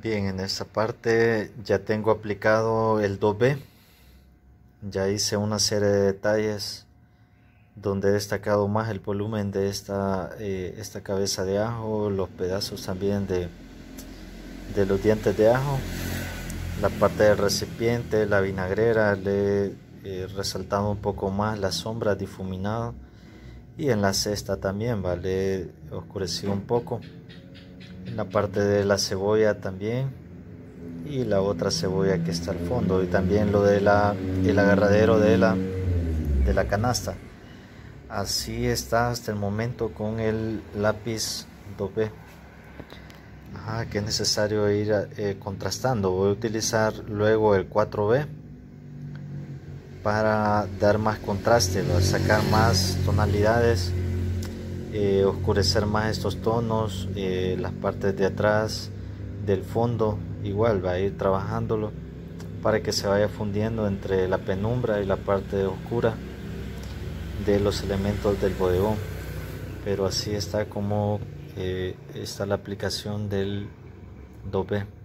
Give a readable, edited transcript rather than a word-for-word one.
Bien, en esta parte ya tengo aplicado el 2B. Ya hice una serie de detalles donde he destacado más el volumen de esta cabeza de ajo, los pedazos también de los dientes de ajo, la parte del recipiente, la vinagrera, le he resaltado un poco más las sombras, difuminado, y en la cesta también, ¿vale? He oscurecido un poco. En la parte de la cebolla también, y la otra cebolla que está al fondo, y también lo de el agarradero de la canasta. Así está hasta el momento con el lápiz 2B. Que es necesario ir contrastando. Voy a utilizar luego el 4B para dar más contraste, sacar más tonalidades, oscurecer más estos tonos, las partes de atrás, del fondo. Igual va a ir trabajándolo para que se vaya fundiendo entre la penumbra y la parte oscura de los elementos del bodegón. Pero así está como está la aplicación del 2B.